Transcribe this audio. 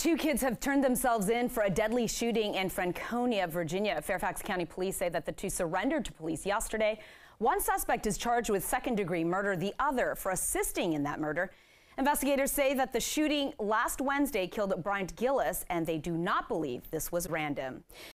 Two kids have turned themselves in for a deadly shooting in Franconia, Virginia. Fairfax County police say that the two surrendered to police yesterday. One suspect is charged with second-degree murder, the other for assisting in that murder. Investigators say that the shooting last Wednesday killed Bryant Gillis, and they do not believe this was random.